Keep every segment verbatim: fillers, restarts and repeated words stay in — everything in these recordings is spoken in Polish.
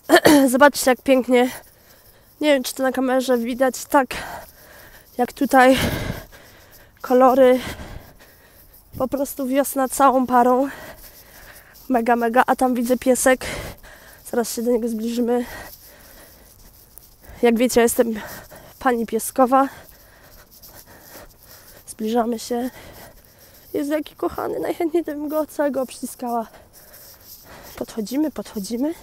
Zobaczcie, jak pięknie. Nie wiem, czy to na kamerze widać tak, jak tutaj kolory. Po prostu wiosna całą parą. Mega, mega. A tam widzę piesek. Zaraz się do niego zbliżymy. Jak wiecie, jestem pani pieskowa. Zbliżamy się. Jest jaki kochany. Najchętniej bym go całego przyciskała. Podchodzimy, podchodzimy.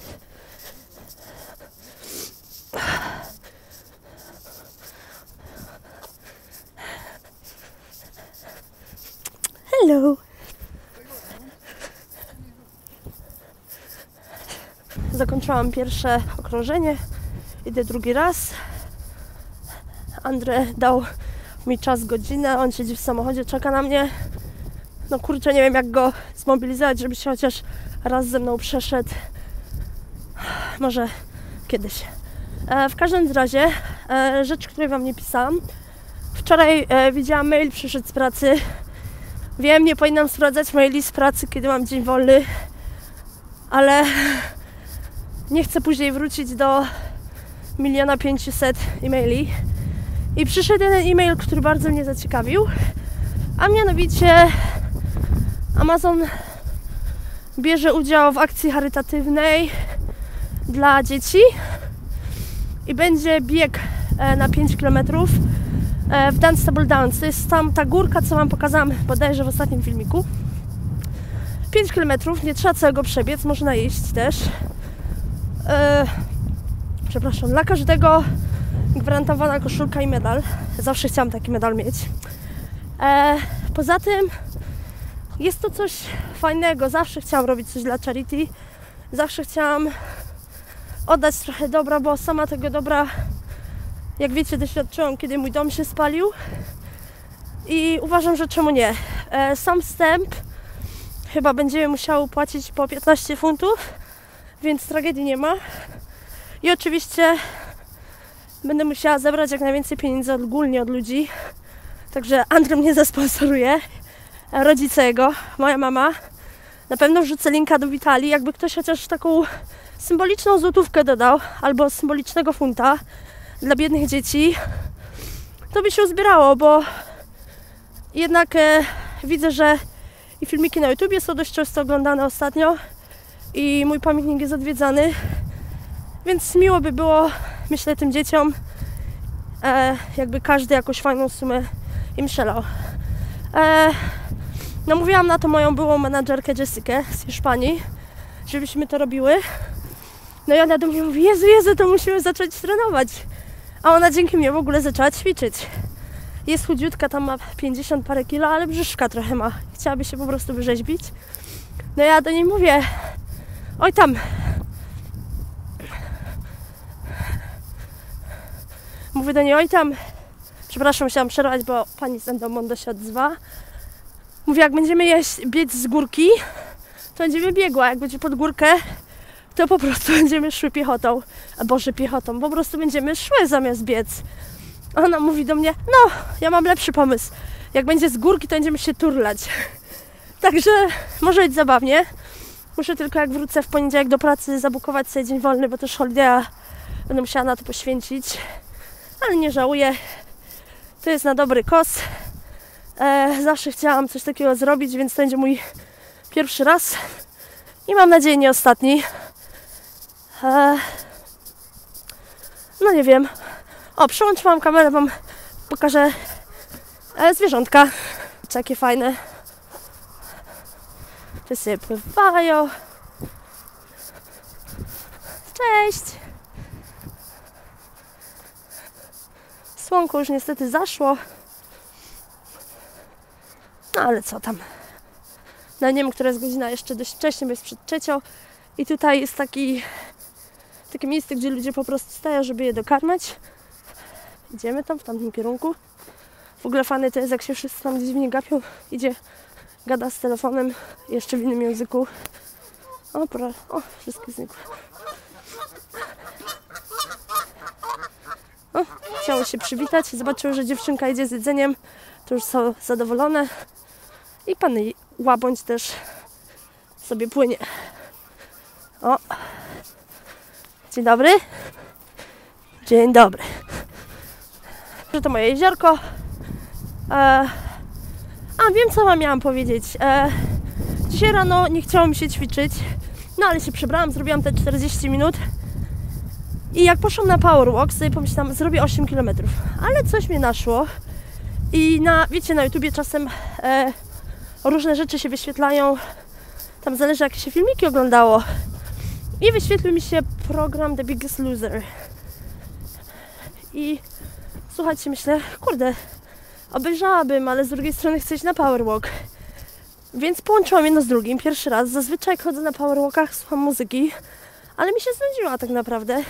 Hello. Zakończyłam pierwsze okrążenie. Idę drugi raz. Andre dał mi czas, godzinę. On siedzi w samochodzie, czeka na mnie. No kurczę, nie wiem, jak go zmobilizować, żeby się chociaż raz ze mną przeszedł. Może kiedyś. E, w każdym razie, e, rzecz, której wam nie pisałam. Wczoraj e, widziałam mail, przyszedł z pracy. Wiem, nie powinnam sprawdzać maili z pracy, kiedy mam dzień wolny, ale nie chcę później wrócić do miliona pięciuset e-maili. I przyszedł jeden e-mail, który bardzo mnie zaciekawił, a mianowicie Amazon bierze udział w akcji charytatywnej dla dzieci i będzie bieg na pięć kilometrów w Dunstable Downs. To jest tam ta górka, co wam pokazałam bodajże w ostatnim filmiku. pięć kilometrów, nie trzeba całego przebiec, można iść też. E, przepraszam, dla każdego gwarantowana koszulka i medal. Zawsze chciałam taki medal mieć. E, poza tym jest to coś fajnego. Zawsze chciałam robić coś dla charity. Zawsze chciałam oddać trochę dobra, bo sama tego dobra, jak wiecie, doświadczyłam, kiedy mój dom się spalił. I uważam, że czemu nie. E, sam wstęp chyba będziemy musiały płacić po piętnaście funtów, więc tragedii nie ma. I oczywiście będę musiała zebrać jak najwięcej pieniędzy ogólnie od ludzi. Także Andrzej mnie zasponsoruje. Rodzice jego, moja mama. Na pewno wrzucę linka do Witalii. Jakby ktoś chociaż taką symboliczną złotówkę dodał, albo symbolicznego funta dla biednych dzieci, to by się uzbierało, bo jednak e, widzę, że i filmiki na YouTubie są dość często oglądane ostatnio i mój pamiętnik jest odwiedzany, więc miło by było, myślę, tym dzieciom, e, jakby każdy jakąś fajną sumę im strzelał. E, no mówiłam na to moją byłą menadżerkę Jessikę z Hiszpanii, żebyśmy to robiły. No i ona do mnie mówi: Jezu, Jezu, to musimy zacząć trenować. A ona dzięki mnie w ogóle zaczęła ćwiczyć. Jest chudziutka, tam ma pięćdziesiąt parę kilo, ale brzuszka trochę ma. Chciałaby się po prostu wyrzeźbić. No ja do niej mówię: oj tam. Mówię do niej: oj tam. Przepraszam, musiałam przerwać, bo pani z Endomondo się odzywa. Mówię: jak będziemy jeść, biec z górki, to będziemy biegła. Jak będzie pod górkę, to po prostu będziemy szły piechotą. A Boże, piechotą. Po prostu będziemy szły zamiast biec. Ona mówi do mnie: no, ja mam lepszy pomysł. Jak będzie z górki, to będziemy się turlać. Także może być zabawnie. Muszę tylko, jak wrócę w poniedziałek do pracy, zabukować sobie dzień wolny, bo też holiday'a będę musiała na to poświęcić. Ale nie żałuję. To jest na dobry kos. E, zawsze chciałam coś takiego zrobić, więc to będzie mój pierwszy raz. I mam nadzieję, nie ostatni. E, no nie wiem. O, przyłączyłam kamerę, wam pokażę e, zwierzątka. Jakie fajne. Te sobie pływają. Cześć! Słonko już niestety zaszło. No ale co tam. No nie wiem, która jest godzina, jeszcze dość wcześnie, bo jest przed trzecią. I tutaj jest taki takie miejsce, gdzie ludzie po prostu stają, żeby je dokarmiać. Idziemy tam, w tamtym kierunku. W ogóle fajne to jest, jak się wszyscy tam dziwnie gapią. Idzie, gada z telefonem, jeszcze w innym języku. O, pro, o, wszystkie znikły. O, chciało się przywitać. Zobaczyły, że dziewczynka idzie z jedzeniem. To już są zadowolone. I pan łabędź też sobie płynie. O, Dzień dobry. Dzień dobry. To moje jeziorko. E, a wiem, co wam miałam powiedzieć. E, dzisiaj rano nie chciało mi się ćwiczyć, no ale się przebrałam, zrobiłam te czterdzieści minut. I jak poszłam na powerwalk, sobie pomyślałam, zrobię osiem kilometrów. Ale coś mnie naszło. I na, wiecie, na YouTubie czasem e, różne rzeczy się wyświetlają. Tam zależy, jakie się filmiki oglądało. I wyświetlił mi się program The Biggest Loser. I słuchajcie, myślę, kurde, obejrzałabym, ale z drugiej strony chcę iść na powerwalk. Więc połączyłam jedno z drugim, pierwszy raz. Zazwyczaj jak chodzę na powerwalkach, słucham muzyki, ale mi się znudziła tak naprawdę.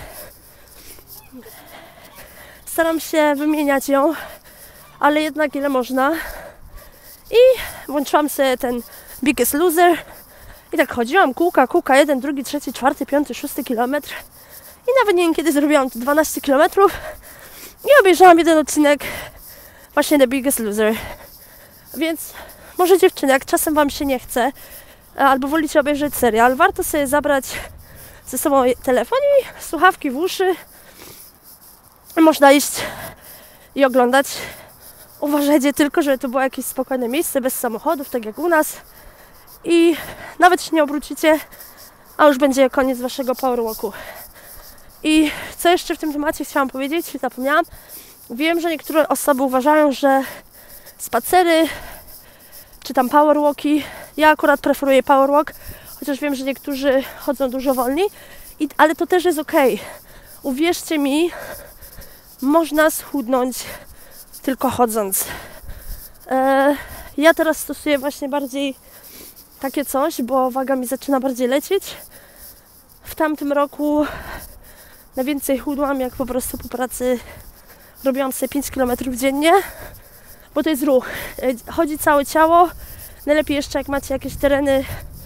Staram się wymieniać ją, ale jednak ile można. I włączyłam sobie ten Biggest Loser. I tak chodziłam, kółka, kółka, jeden, drugi, trzeci, czwarty, piąty, szósty kilometr. I nawet nie wiem, kiedy zrobiłam to dwanaście kilometrów. I obejrzałam jeden odcinek, właśnie The Biggest Loser. Więc może dziewczyny, jak czasem wam się nie chce, albo wolicie obejrzeć serial, warto sobie zabrać ze sobą telefon i słuchawki w uszy. Można iść i oglądać. Uważajcie tylko, żeby to było jakieś spokojne miejsce, bez samochodów, tak jak u nas. I nawet się nie obrócicie, a już będzie koniec waszego powerwalku. I co jeszcze w tym temacie chciałam powiedzieć, zapomniałam. Wiem, że niektóre osoby uważają, że spacery czy tam powerwalki, ja akurat preferuję powerwalk, chociaż wiem, że niektórzy chodzą dużo wolniej, i, ale to też jest ok. Uwierzcie mi, można schudnąć tylko chodząc. E, ja teraz stosuję właśnie bardziej takie coś, bo waga mi zaczyna bardziej lecieć. W tamtym roku najwięcej chudłam, jak po prostu po pracy robiłam sobie pięć kilometrów dziennie, bo to jest ruch. Chodzi całe ciało, najlepiej jeszcze jak macie jakieś tereny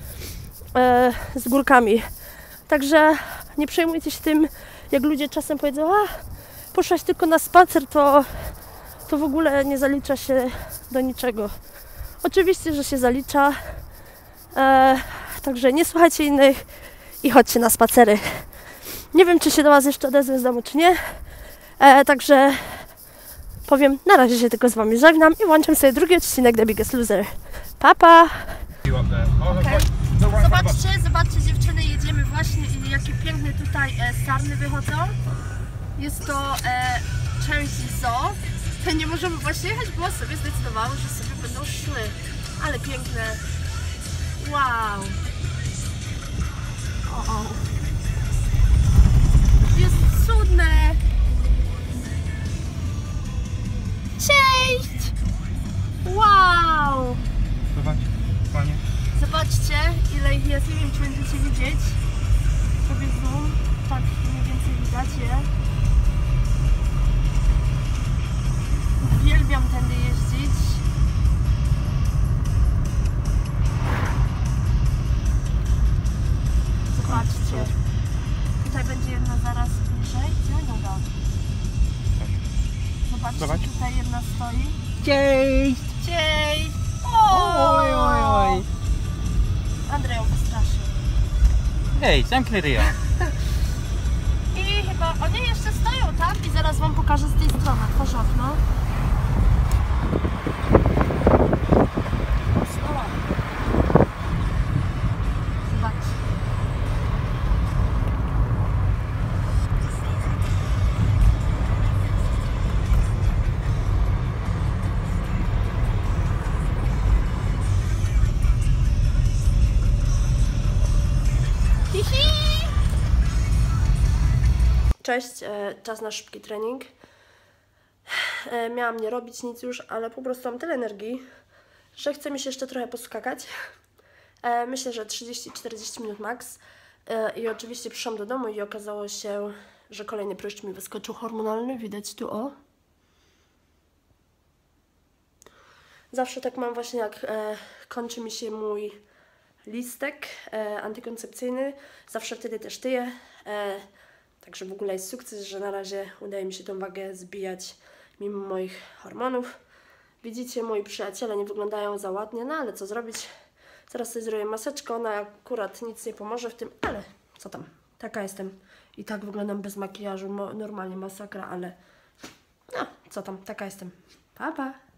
e, z górkami. Także nie przejmujcie się tym, jak ludzie czasem powiedzą, a poszłaś tylko na spacer, to, to w ogóle nie zalicza się do niczego. Oczywiście, że się zalicza, e, także nie słuchajcie innych i chodźcie na spacery. Nie wiem, czy się do was jeszcze odezwę z domu, czy nie. E, także powiem, na razie się tylko z wami żegnam i włączam sobie drugi odcinek The Biggest Loser. Pa, pa! Okay. Zobaczcie, zobaczcie dziewczyny, jedziemy właśnie i jakie piękne tutaj e, sarny wychodzą. Jest to e, część zoo. Nie możemy właśnie jechać, bo sobie zdecydowały, że sobie będą szły. Ale piękne. Wow! O, o. Jest cudne! Cześć! Wow! Zobacz, panie. Zobaczcie, ile ich jest. Nie wiem, czy będziecie widzieć. Sobie zoom. Tak, mniej więcej widać je. Uwielbiam tędy jeździć. Zobaczcie. Tutaj będzie jedna zaraz bliżej. Gdzie ona da? Zobaczcie, Zobacz. tutaj jedna stoi. Cześć! Cześć! O! Oj, oj, oj! Andrzej ją wystraszył. Hej, zamknij ryja. I chyba oni jeszcze stoją tam i zaraz wam pokażę z tej strony. Otworzę okno. Zobaczcie. Cześć, e, czas na szybki trening. E, miałam nie robić nic już, ale po prostu mam tyle energii, że chce mi się jeszcze trochę poskakać. E, myślę, że trzydzieści czterdzieści minut max. E, I oczywiście przyszłam do domu i okazało się, że kolejny pryszcz mi wyskoczył hormonalny. Widać tu, o. Zawsze tak mam właśnie, jak e, kończy mi się mój listek e, antykoncepcyjny. Zawsze wtedy też tyję. E, Także w ogóle jest sukces, że na razie udaje mi się tą wagę zbijać mimo moich hormonów. Widzicie, moi przyjaciele nie wyglądają za ładnie, no ale co zrobić? Teraz sobie zrobię maseczkę, ona akurat nic nie pomoże w tym, ale co tam, Taka jestem. I tak wyglądam bez makijażu. Mo- normalnie masakra, ale no, co tam, taka jestem. Pa, pa.